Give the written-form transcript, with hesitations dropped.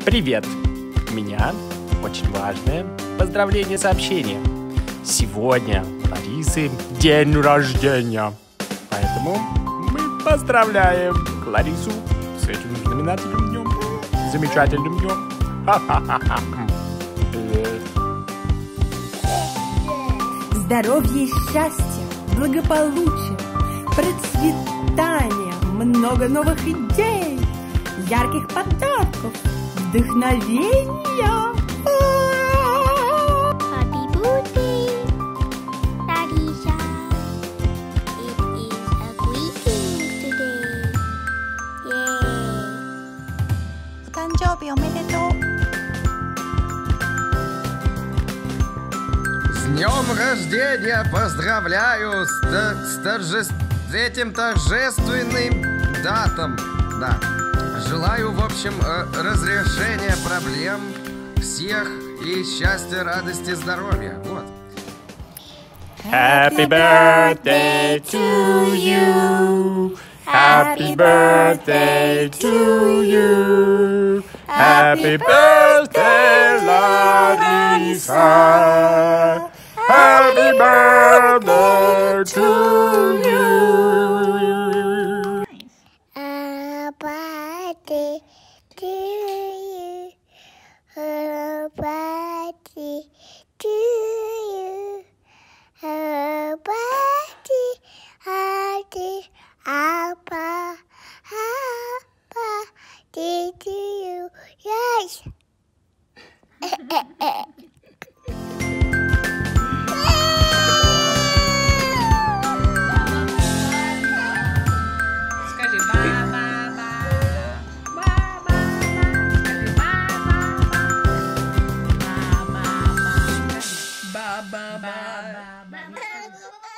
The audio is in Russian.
Привет! У меня очень важное поздравление-сообщение. Сегодня у Ларисы день рождения. Поэтому мы поздравляем Ларису с этим знаменательным днем. Замечательным днем. Ха-ха-ха-ха. Здоровья и счастья, благополучия, процветания, много новых идей, ярких подарков, вдохновения. Happy birthday, Larissa. It is a greeting today. Yay. お誕生日おめでとう。 С днем рождения поздравляю с этим торжественным датом. Да. Желаю, в общем, разрешения проблем всех и счастья, радости, здоровья. Вот. Happy birthday to you. Happy birthday to you. Happy birthday, Larissa. Happy birthday to you. A birthday to you. A birthday to you. A birthday, birthday, a birthday to you. Yes. Скажи ба-ба-ба.